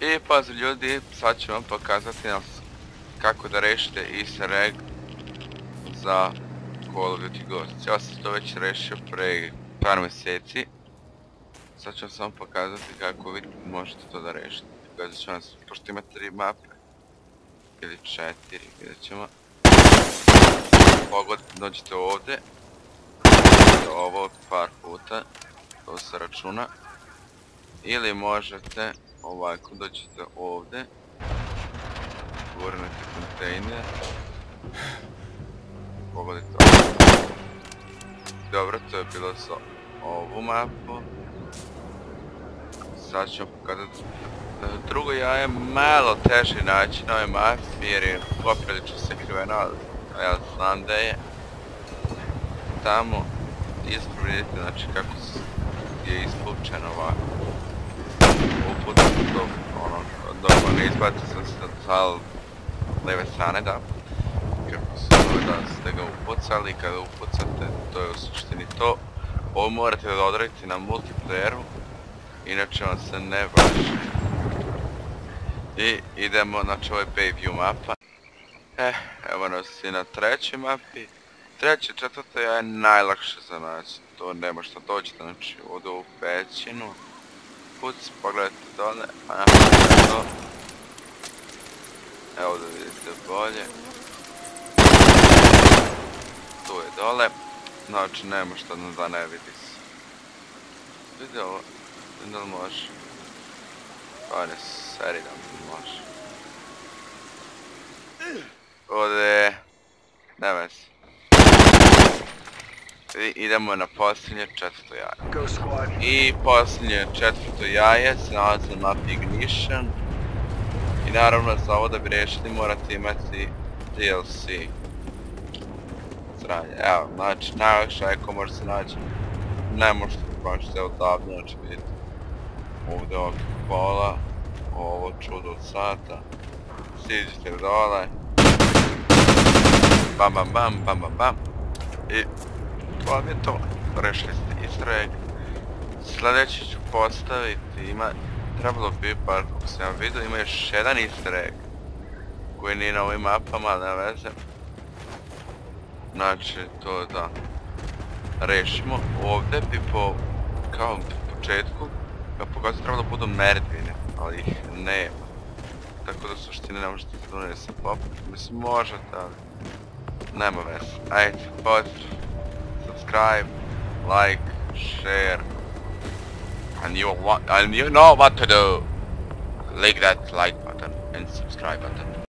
I pazi ljudi, sad ću vam pokazati kako da rešite easter egg za Call of Duty Ghosts. Ja sam to već rešio pre par mjeseci. Sad ću vam samo pokazati kako vi možete to da rešite. Pokazat ću vam, pošto ima 3 mape ili 4, vidjet ćemo. Dođete ovdje, ovo par puta, to se računa. Ili možete ovako, dođete ovdje, gurnete kontejner, pogodite ovo. Dobro, to je bilo za ovu mapu. Sad ću vam pokazati drugo jaje, malo teži naći na ovoj mapi jer je poprilično sakriveno, ali ja znam da je tamo ispod vidite, znači kako je ispučeno ovako. Uput dok ono, ne izbacio sam se sa leve strane, da. Kako se zove da ste ga upucali, kada upucate, to je u suštini to. Ovo morate da odradite na multiplayeru, inače vam se ne važi. I idemo, znači ovo je Bayview mapa. Evo nas i na trećoj mapi. Treće, četvrto je najlakše za naći, to ne možete doći, znači ovdje u pećinu. Puc, pogledajte dole, a napravite to. Evo da vidite bolje. Tu je dole, znači ne možete da ne vidi se. Vidi ovo, da li može? Pa ne, seri da mi može. Ovdje, ne vezi. Idemo na posljednje četvrto jaje. I posljednje četvrto jaje se nalazi na mapi Ignition. I naravno za ovo da bi rešili morate imati DLC. Sranje, evo, znači najlakše ako može se naći. Ne možete pronaći odavde, znači vidite. Ovdje ovdje pola, ovo čudo od sata. Siđite dole. Bam bam bam bam bam bam. I to vam je to, rešili ste easter egg. Sljedeći ću postaviti, trebalo bi par, kako sam vam vidio, ima još jedan easter egg koji nije na ovim mapama, ali ne veze. Znači, to da rešimo. Ovdje bi kao po početku, kao pokazati trebalo da budu merdvine, ali ih nema. Tako da u suštini ne možete se donijeti popiti, mislim možete, ali nema veze. Ajde, pozdrav. Subscribe, like, share, and you know what to do. Click that like button and subscribe button.